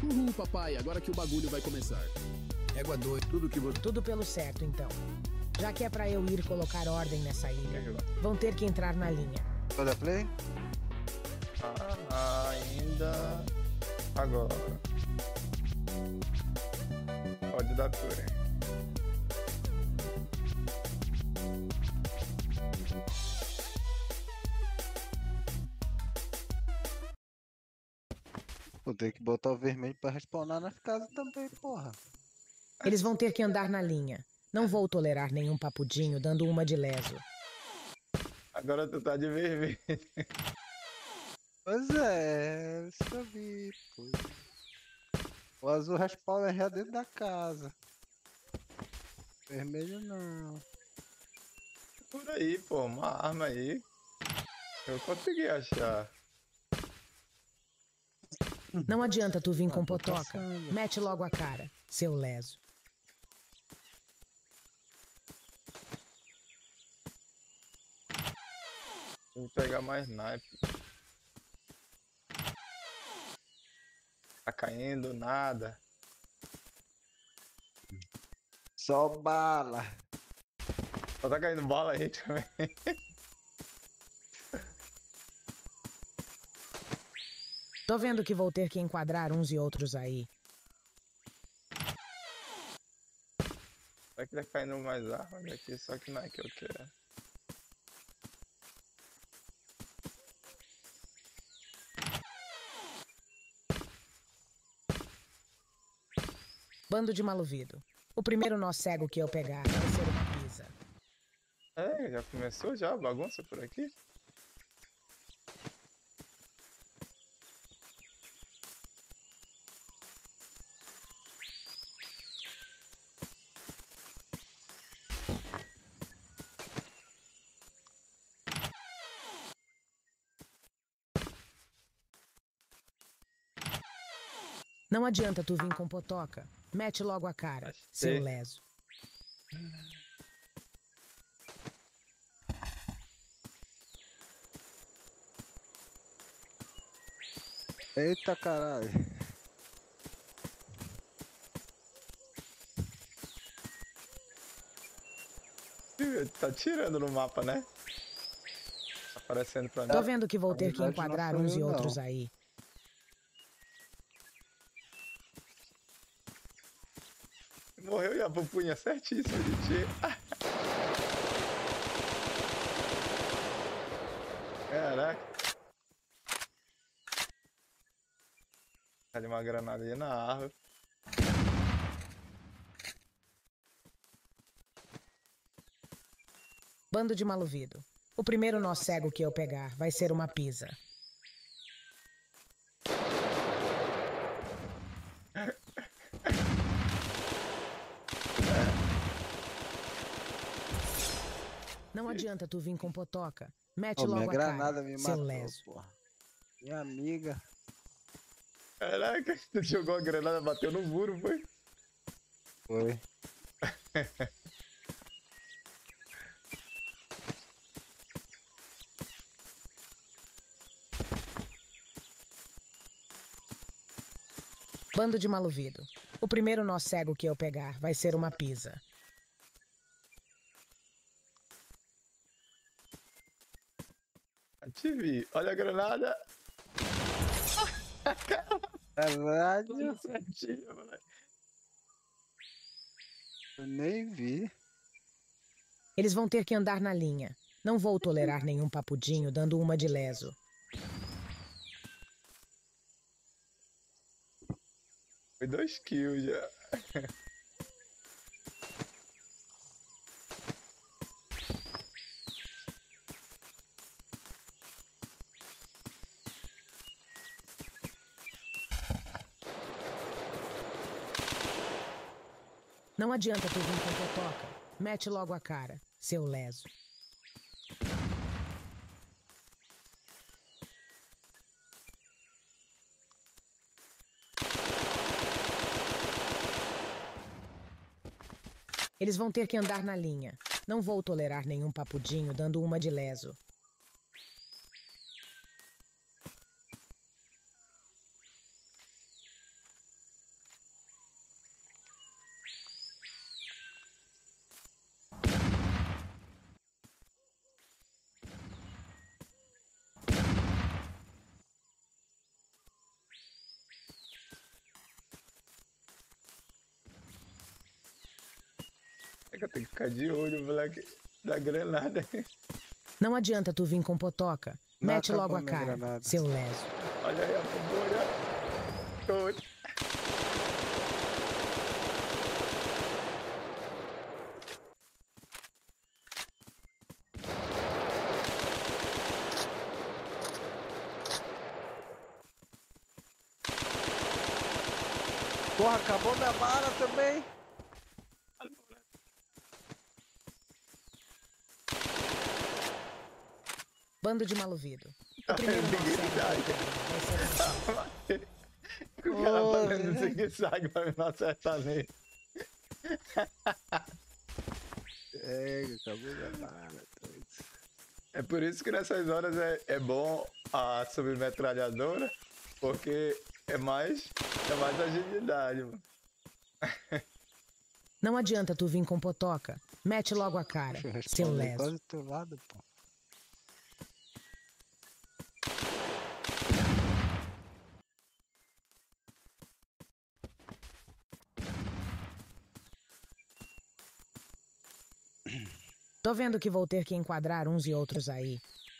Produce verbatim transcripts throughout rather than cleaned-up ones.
Uhul, papai, agora que o bagulho vai começar. Égua doido, tudo que você... Tudo pelo certo, então. Já que é pra eu ir colocar ordem nessa ilha, vão ter que entrar na linha. Pode dar play? Ah, ainda... Agora. Pode dar play. Vou ter que botar o vermelho pra respawnar nas casas também, porra. Eles vão ter que andar na linha. Não vou tolerar nenhum papudinho dando uma de leso. Agora tu tá de vermelho. Pois é, isso eu vi, pô. O azul respawna já dentro da casa. Vermelho não. Por aí, pô, uma arma aí. Eu consegui achar. Não adianta tu vir Ah, com tô potoca. passando. Mete logo a cara, seu leso. Vou pegar mais sniper. Tá caindo nada. Só bala. Só tá caindo bola aí também. Tô vendo que vou ter que enquadrar uns e outros aí. Será que tá caindo mais armas aqui? Só que não é que eu quero. Bando de maluvido. O primeiro nó cego que eu pegar vai ser uma pisa. É, já começou já a bagunça por aqui? Não adianta tu vir com potoca. Mete logo a cara, Achei. seu leso. Eita caralho. Ih, tá tirando no mapa, né? Tá aparecendo pra mim. Tô vendo que vou ter que verdade, enquadrar não sou uns eu, e outros não. aí. Morreu e a pupunha certíssima de tiro. Caraca. Ali uma granada ali na árvore. Bando de maluvido. O primeiro nó cego que eu pegar vai ser uma pisa. Não adianta tu vir com potoca. Mete Ó, minha logo a granada cara, me seu matou, leso. porra. Minha amiga. Caraca, tu jogou a granada, bateu no muro, foi? Foi. Bando de maluvido. O primeiro nó cego que eu pegar vai ser uma pisa. Te vi. Olha a granada. Caralho, Tudo certinho, moleque. eu nem vi. Eles vão ter que andar na linha. Não vou tolerar nenhum papudinho dando uma de leso. Foi dois kills já. Não adianta tu vir com potoca. Mete logo a cara, seu leso. Eles vão ter que andar na linha. Não vou tolerar nenhum papudinho dando uma de leso. Caraca, tem que ficar de olho, moleque, da granada. Não adianta tu vir com potoca. Não Mete logo acabou a minha cara, granada. seu leso. Olha aí a bombolha. Oi. Porra, acabou minha bala também. Bando de maluvido. O primeiro Ninguém nosso dá, vai ser um O cara Ô, fazendo velho. zigue-zague pra me não acertar nele. É, acabou minha bala. doido. É por isso que nessas horas é, é bom a submetralhadora, porque é mais, é mais agilidade, mano. Não adianta tu vir com potoca. Mete logo a cara, Deixa eu seu responder leso. quase do teu lado, pô. Tô vendo que vou ter que enquadrar uns e outros aí.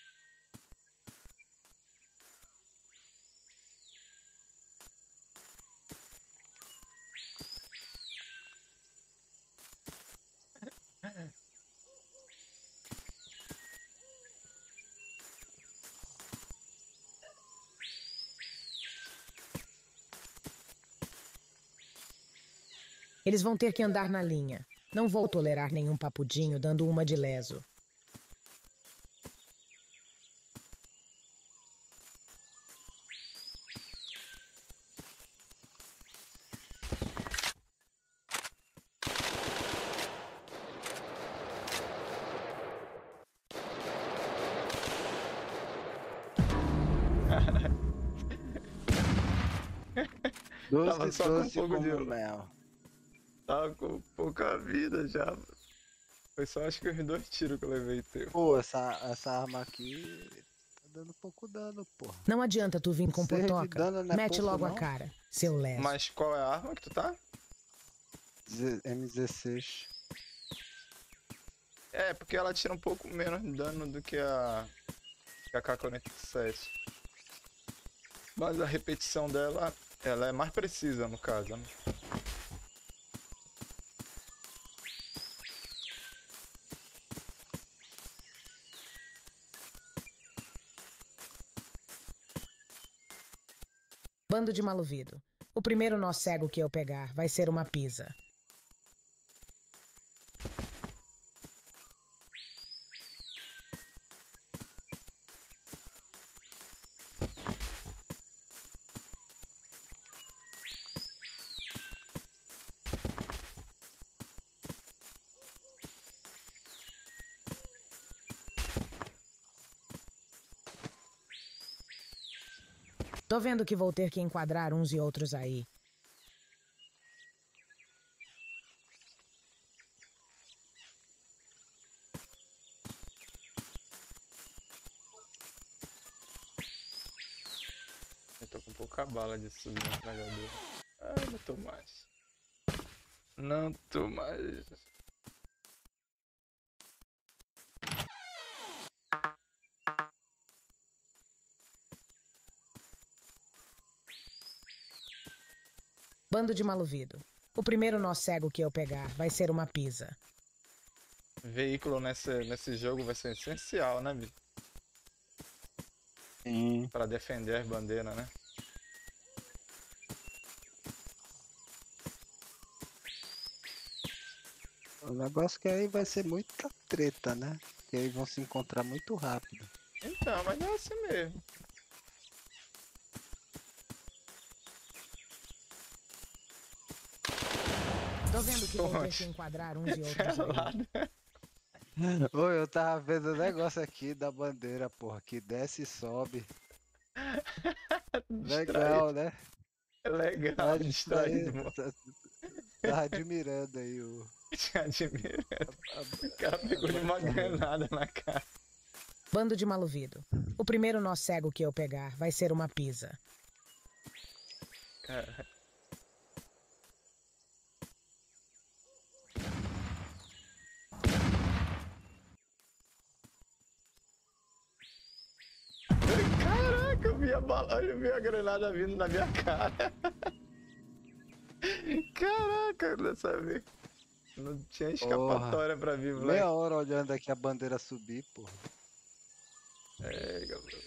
Eles vão ter que andar na linha. Não vou tolerar nenhum papudinho dando uma de leso. Doze, Tava só com doze fogo de como ouro. mel. Tava com pouca vida já, mano. Foi só acho que os dois tiros que eu levei teu. Pô, essa, essa arma aqui tá dando pouco dano, porra. Não adianta tu vir com Seis de potoca. dano não é Mete pouco, logo não? a cara, seu leso. Mas qual é a arma que tu tá? Z- M dezesseis. É, porque ela tira um pouco menos de dano do que a, que a K quarenta e sete. Mas a repetição dela, ela é mais precisa no caso, né? Bando de maluvido. O primeiro nó cego que eu pegar vai ser uma pisa. Tô vendo que vou ter que enquadrar uns e outros aí. Eu tô com pouca bala de submetralhador. Ah, não tô mais. Não tô mais. Bando de maluvido. O primeiro nó cego que eu pegar vai ser uma pisa. Veículo nesse, nesse jogo vai ser essencial, né, bicho? Sim. Pra defender as bandeiras, né? O negócio que aí vai ser muita treta, né? Que aí vão se encontrar muito rápido. Então, mas é assim mesmo. Tô vendo que vou ter Oxe. que enquadrar uns e outros aí. Selado. Oi, eu tava vendo o negócio aqui da bandeira, porra, que desce e sobe. Legal, né? Legal, Tava distraído, mano. Tava admirando aí o. Te admiro. O cara pegou de uma granada na cara. Bando de maluvido. O primeiro nó cego que eu pegar vai ser uma pisa. Cara. vi a bala, eu vi a granada vindo na minha cara. Caraca, dessa vez. Não tinha escapatória pra vir, moleque. Meia hora olhando aqui a bandeira subir, porra. É, galera.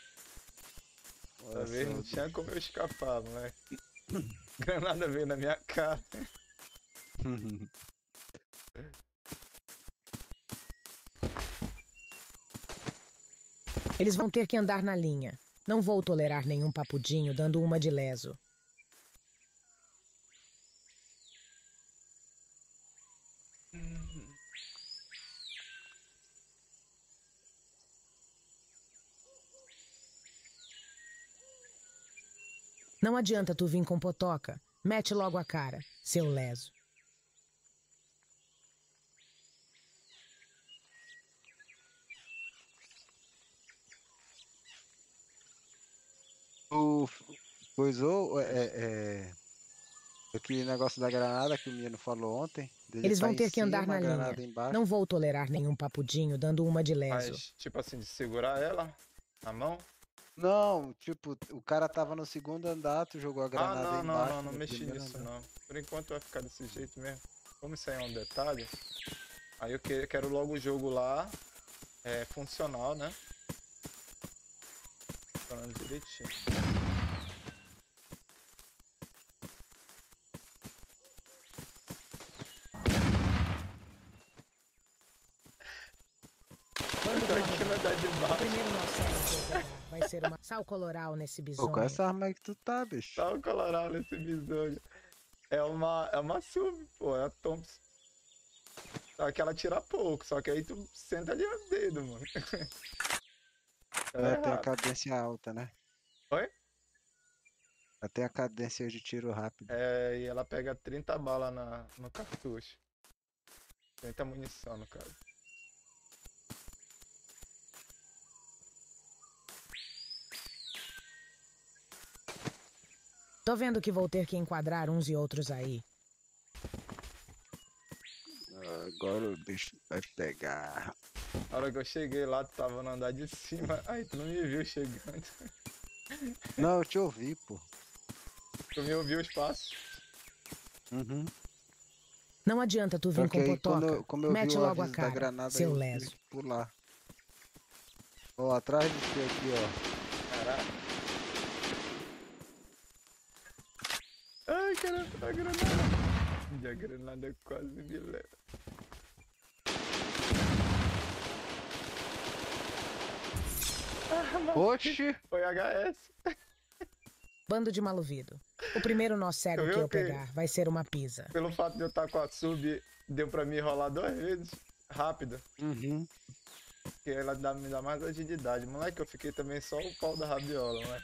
Olha Dessa vez só, não tinha como eu escapar, moleque. Granada veio na minha cara. Eles vão ter que andar na linha. Não vou tolerar nenhum papudinho dando uma de leso. Não adianta tu vir com potoca. Mete logo a cara, seu leso. O coisou, é, é, aquele negócio da granada que o menino falou ontem. Eles vão ter que andar na linha. Não vou tolerar nenhum papudinho dando uma de leso. Mas, tipo assim, de segurar ela na mão? Não, tipo, o cara tava no segundo andar, tu jogou a granada Ah, não, não, embaixo. não, não no mexi primeiro nisso andar. não. Por enquanto vai ficar desse jeito mesmo. Como isso aí é um detalhe, aí eu que- quero logo o jogo lá, é, funcional, né? Falando direitinho. Tá aqui na da de O baixo. primeiro nosso vai ser uma sal coloral nesse Pô, bisonho. qual é essa arma aí que tu tá, bicho? Tá o colorado nesse bisonho. É uma, é uma sub, pô, é a Thompson. Só que ela tira pouco, só que aí tu senta ali o dedo, mano. Ela Ela é tem a rápida. cadência alta, né? Oi? Ela tem a cadência de tiro rápido. É, e ela pega trinta balas na, no cartucho. trinta munição, no caso. Tô vendo que vou ter que enquadrar uns e outros aí. Agora o bicho vai pegar. Na hora que eu cheguei lá, tu tava no andar de cima. Aí tu não me viu chegando. Não, eu te ouvi, pô. Tu me ouviu os passos. Uhum. Não adianta tu vir Só que com aí, potoca. quando, eu- como eu Mete vi o logo a aviso da cara, granada, seu eu leso. tive que pular. Ó, atrás de você aqui, ó. Caraca. Ai, caramba, a granada. E a granada quase me leva. Oxi! Foi H S. Bando de maluvido. O primeiro nó cego Tu que viu eu que- pegar vai ser uma pisa. Pelo fato de eu estar com a sub, deu pra mim rolar duas vezes. Rápido. Uhum. Porque ela dá, me dá mais agilidade. Moleque, eu fiquei também só o pau da rabiola, moleque.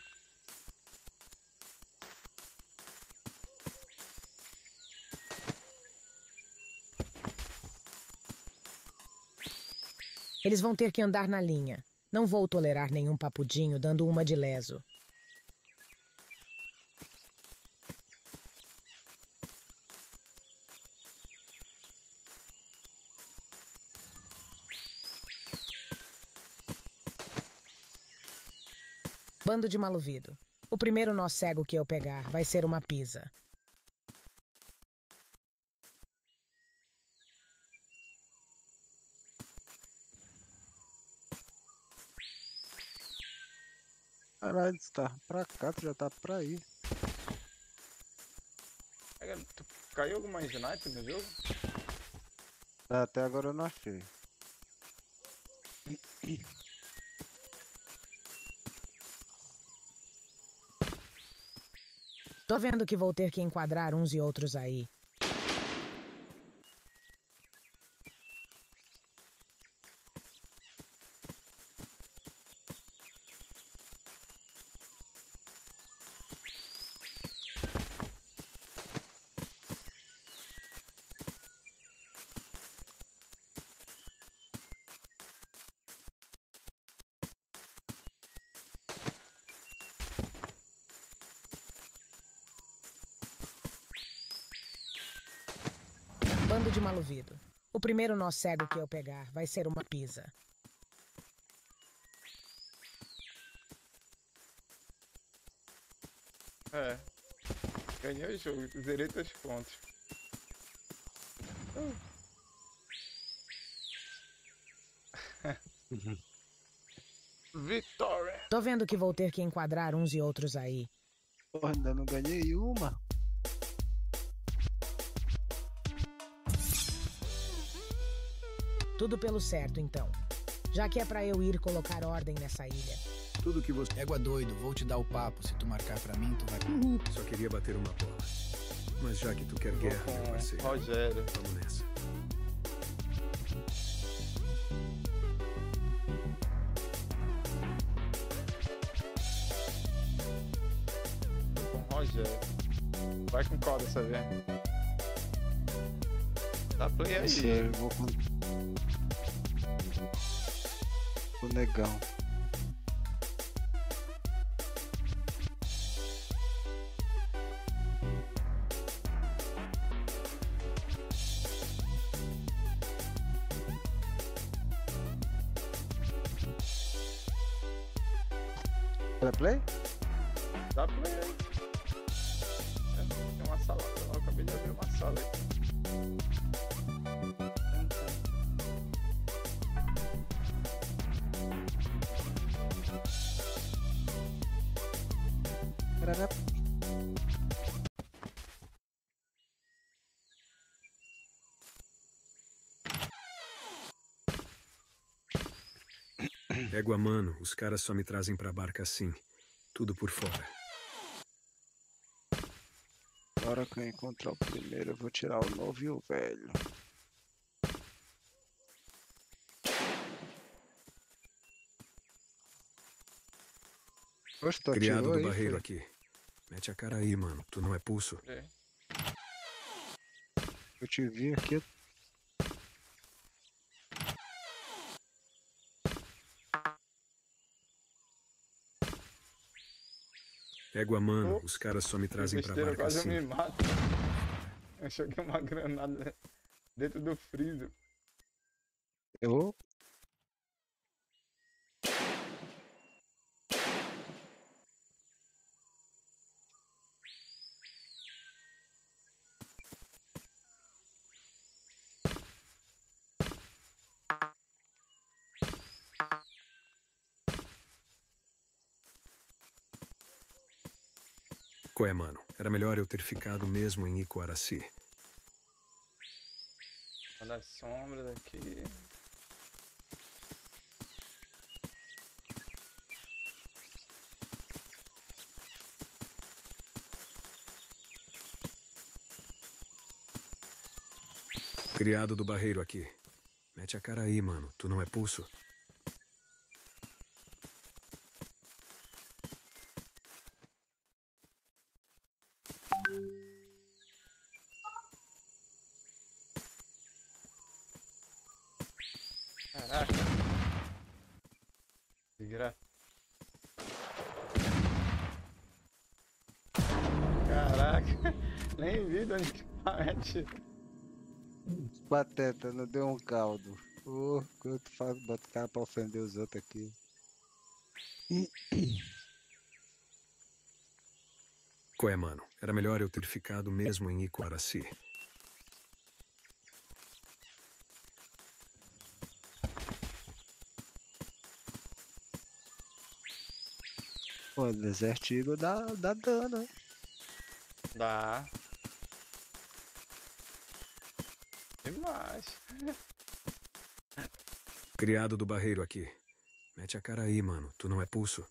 Eles vão ter que andar na linha. Não vou tolerar nenhum papudinho dando uma de leso. Bando de maluvido. O primeiro nó cego que eu pegar vai ser uma pisa. Caralho, tu tá pra cá, tu já tá pra aí. Pega- Tu caiu alguma sniper no jogo? Até agora eu não achei. Tô vendo que vou ter que enquadrar uns e outros aí. Bando de maluvido. O primeiro nó cego que eu pegar vai ser uma pisa. É. Ganhei o jogo, zerei teus pontos. Uh. Vitória! Tô vendo que vou ter que enquadrar uns e outros aí. Porra, ainda não ganhei uma. Tudo pelo certo, então. Já que é pra eu ir colocar ordem nessa ilha. Tudo que você... Égua doido, vou te dar o papo. Se tu marcar pra mim, tu vai... Uhul. Só queria bater uma bola. Mas já que tu quer guerra, meu parceiro, Rogério. vamos nessa. Com Rogério. Vai com qual dessa vez? Dá play aí. Esse eu vou com... o negão. Quer play? Dá play aí. É, tem uma sala. Eu acabei de abrir uma sala aí. Parará. Égua, mano, os caras só me trazem pra barca assim. Tudo por fora. Na hora que eu encontrar o primeiro, eu vou tirar o novo e o velho. Oxe, tu Criado atirou do aí, barreiro foi? aqui. Mete a cara aí, mano. Tu não é pulso? É. Eu te vi aqui. Égua, mano, Oh, os caras só me trazem pra besteira, barca quase assim. eu me mato. Eu joguei uma granada dentro do freezer. Eu Qual é, mano? Era melhor eu ter ficado mesmo em Icoaraci. Olha as sombras aqui. Criado do barreiro aqui. Mete a cara aí, mano. Tu não é pulso? Caraca. Desgra... Caraca. Nem vi de onde que mete. Pateta, não deu um caldo. Ô, quando tu faz, bota o cara pra ofender os outros aqui. Qual é, mano? Era melhor eu ter ficado mesmo em Icoaraci. Pô, Desert Eagle dá, dá dano, hein? Dá. Demais. Criado do barreiro aqui. Mete a cara aí, mano. Tu não é pulso?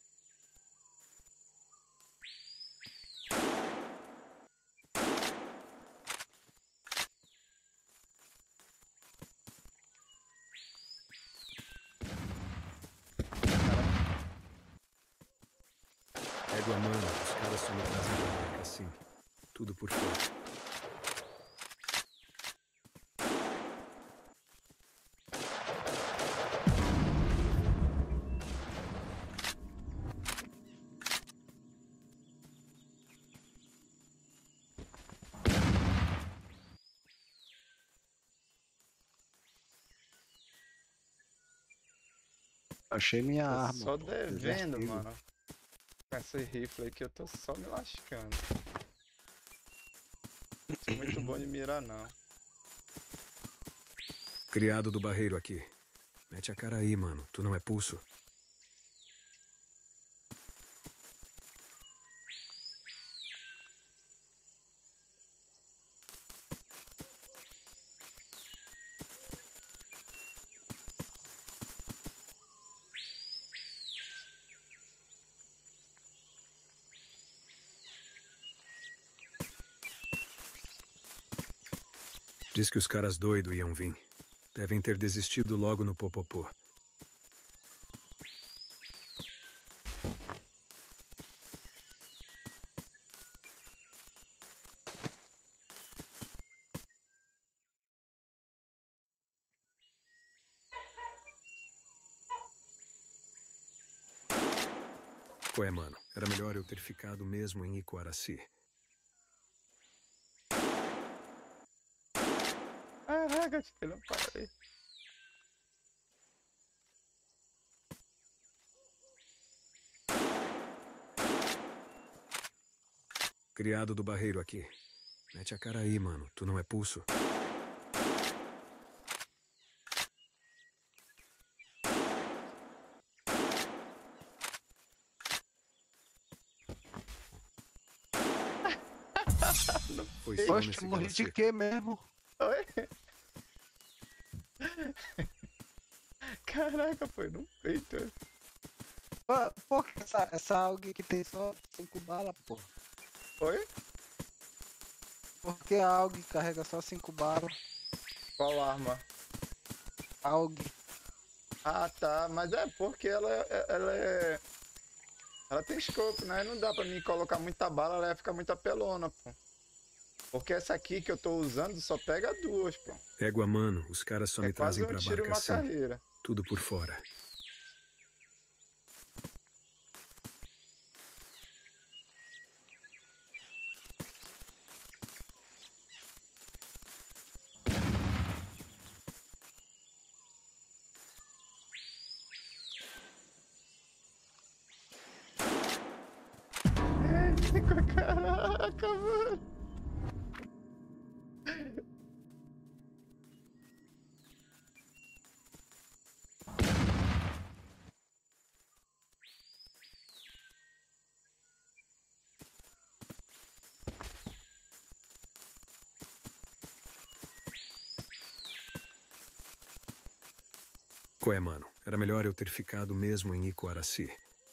Égua, mano, os caras só me trazem pra barca assim. Tudo por fora. Achei minha Tô arma. só pô, devendo, Desert Eagle. mano. Com esse rifle aqui eu tô só me lascando. Não sou muito bom de mirar, não. Criado do barreiro aqui. Mete a cara aí, mano. Tu não é pulso? Diz que os caras doidos iam vir. Devem ter desistido logo no popopô. Qual é, mano? Era melhor eu ter ficado mesmo em Icoaraci. Caraca, eu não parei. Criado do barreiro aqui. Mete a cara aí, mano. Tu não é pulso? Foi só Poxa, nesse morri de galacete. quê mesmo? Oi? Caraca, foi no peito. Pô, pô, essa, essa alga aqui tem só cinco balas, pô. Oi? Por que a alga carrega só cinco balas? Qual arma? Alga. Ah, tá. Mas é porque ela, é- ela é... Ela tem scope, né? Não dá pra mim colocar muita bala, ela ia ficar muito apelona, pô. Porque essa aqui que eu tô usando só pega duas, pô. Égua, mano. Os caras só É me quase trazem um pra tiro e barca uma assim. carreira. Tudo por fora. Caraca, mano. Qual é, mano? Era melhor eu ter ficado mesmo em Icoaraci.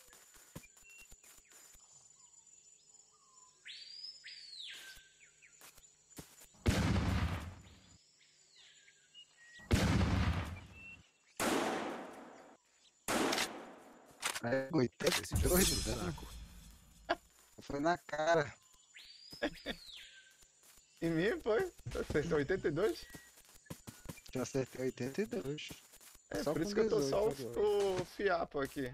É, oitenta Esse e já dois, foi pro né? saco. Foi na cara. Em mim, foi? Acertou oitenta e dois? Já acertei oitenta e dois. É, Só por com isso que eu tô só o, dezoito agora. o fiapo aqui.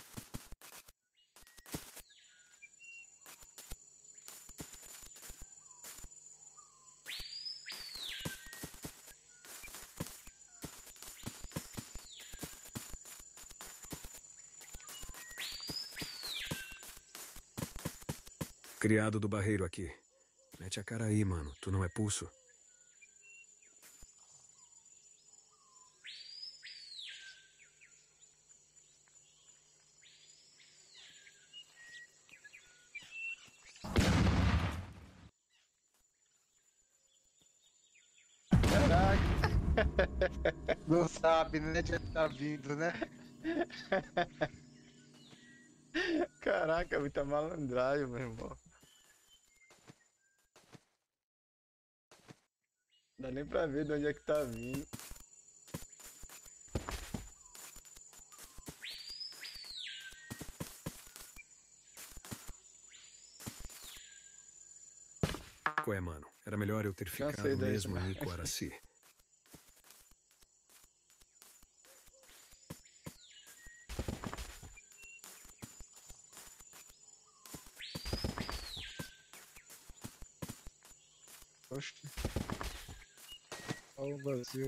Criado do barreiro aqui. Mete a cara aí, mano. Tu não é pulso? Caraca. Não sabe, né? Já tá vindo, né? Caraca, muita malandragem, meu irmão. Dá nem pra ver de onde é que tá vindo. Qual é, mano? Era melhor eu ter Cansei ficado daí mesmo também. em Icoaraci. Oxe. Olha o vazio.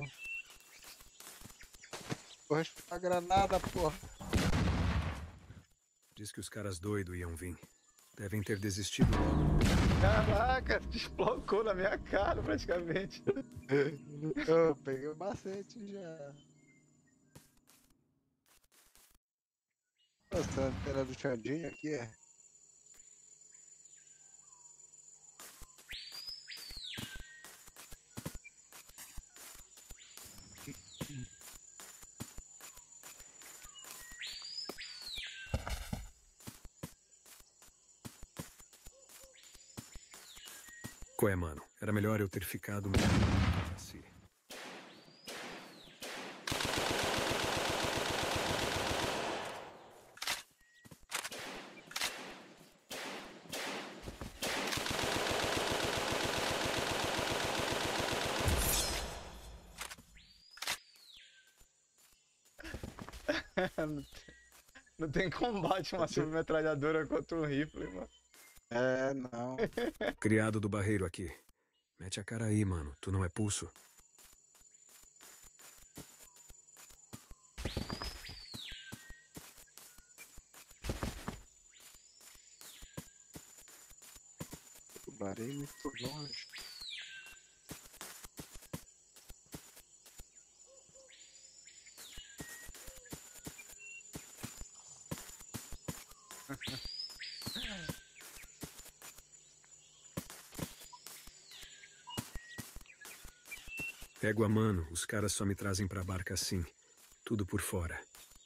Corre pra granada, porra. Diz Diz que os caras doidos iam vir. Devem ter desistido logo. Caraca, desplocou na minha cara praticamente. Eu peguei o macete já. Nossa, a antena do Xandinho aqui é. Qual é, mano? Era melhor eu ter ficado mesmo assim. Não tem- Não tem combate uma submetralhadora contra um rifle, mano. É, não. Criado do barreiro aqui. Mete a cara aí, mano. Tu não é pulso? Tubarei muito longe. Pego a mano, os caras só me trazem pra barca assim. Tudo por fora.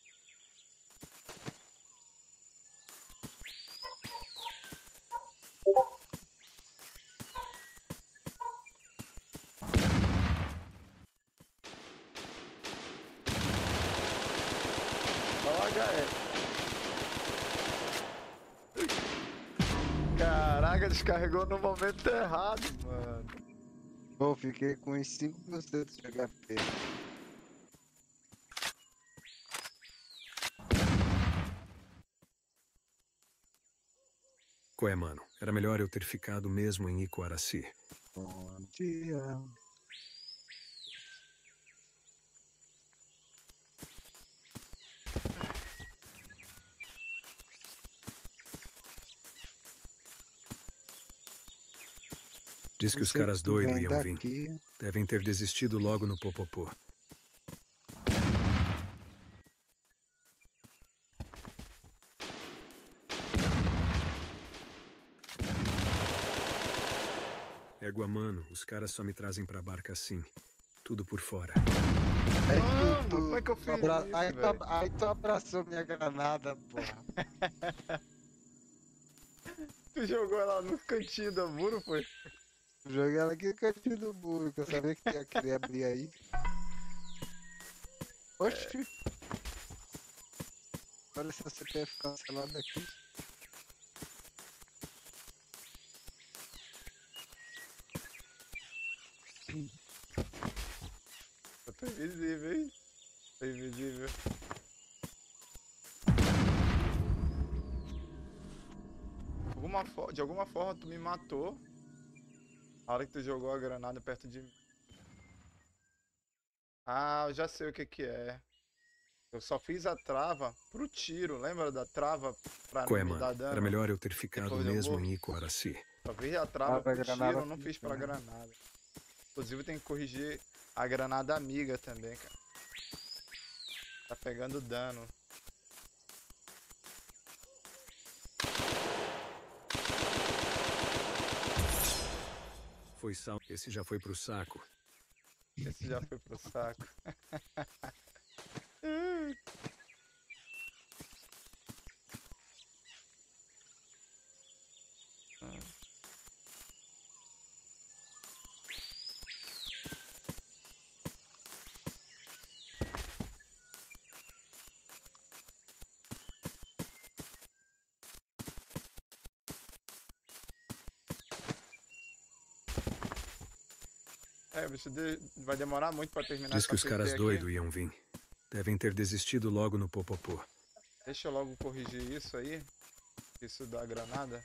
Olha o H E. Caraca, descarregou no momento errado, mano. Pô, fiquei com uns cinco por cento de H P. Qual é, mano? Era melhor eu ter ficado mesmo em Icoaraci. Bom dia. Diz que os Você caras doidos vem iam vir. daqui. Devem ter desistido logo no popopô. Égua, mano, os caras só me trazem pra barca assim. Tudo por fora. Aí Mano, tu- como é que eu tu fiz abra- isso, aí, tu, velho? ab- aí tu abraçou minha granada, porra. Tu jogou ela no cantinho do muro, foi? Joguei ela aqui no cantinho do muro, que eu sabia que ia querer abrir aí. Oxi. Olha esse C P F cancelado aqui. Eu tô invisível, hein? Tô invisível. Alguma fo- De alguma forma tu me matou. A hora que tu jogou a granada perto de mim. Ah, eu já sei o que que é. Eu só fiz a trava pro tiro, lembra da trava pra Qual é, não me dar mano? dano? Era melhor eu ter ficado Depois eu mesmo vou. em Icoaraci. Só fiz a trava Ah, pra pro granada tiro, eu não fica, fiz pra né? granada. Inclusive tem que corrigir a granada amiga também, cara. Tá pegando dano. Foi sal. Esse já foi pro saco. Esse já foi pro saco. É, bicho, de- vai demorar muito pra terminar Diz que os essa caras P T aqui. doidos iam vir. Devem ter desistido logo no popopô. Deixa eu logo corrigir isso aí. Isso da granada.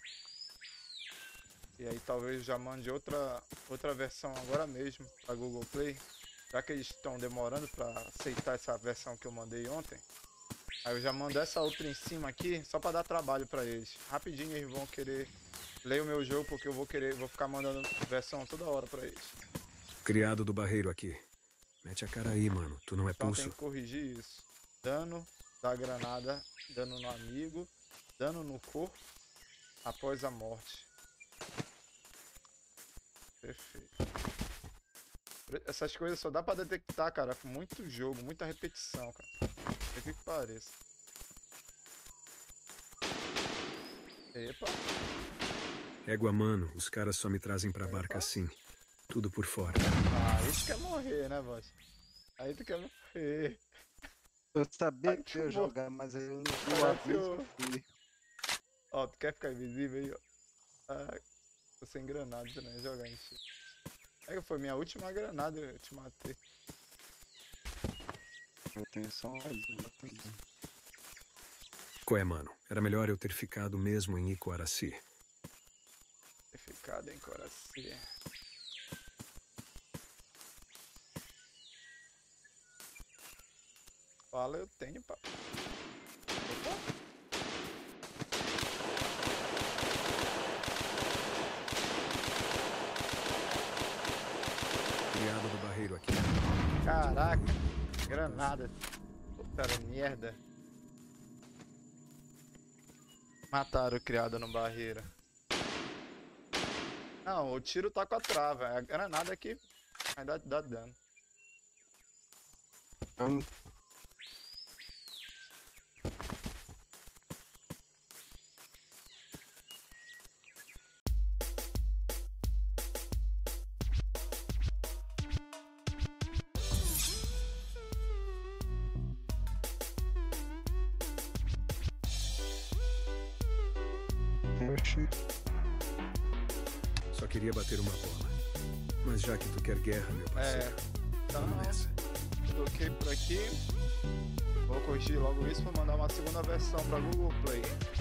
E aí talvez já mande outra, outra versão agora mesmo pra Google Play. Já que eles estão demorando pra aceitar essa versão que eu mandei ontem. Aí eu já mando essa outra em cima aqui, só pra dar trabalho pra eles. Rapidinho eles vão querer ler o meu jogo, porque eu vou querer, vou ficar mandando versão toda hora pra eles. Criado do barreiro aqui. Mete a cara aí, mano. Tu não é Então tem pulso. que corrigir isso. Dano da granada, dano no amigo, dano no corpo após a morte. Perfeito. Essas coisas só dá pra detectar, cara, com muito jogo, muita repetição, cara. O que que pareça. Epa. Égua, mano. Os caras só me trazem pra barca assim. Tudo por fora. Ah, aí tu quer morrer, né, boss? Aí tu quer morrer. Eu sabia Ai, que eu ia que jogar, mas aí eu não vi o Parece aviso o- que fui. Ó, tu quer ficar invisível aí, ó. Ah, tô sem granada, tu não ia jogar em si. Aí foi minha última granada, eu te matei. Eu tenho só mais uma também. Qual é, mano? Era melhor eu ter ficado mesmo em Icoaraci. Ter ficado em Coraci. Fala, eu tenho, pá. Opa. Criado do barreiro aqui. Caraca, granada. Puta merda. Mataram o criado no barreira. Não, o tiro tá com a trava. É a granada que ainda dá dano. Hum, Oxi. Só queria bater uma bola. Mas já que tu quer guerra, meu É, parceiro, então vamos nessa. coloquei por aqui. Vou corrigir logo isso pra mandar uma segunda versão pra Google Play.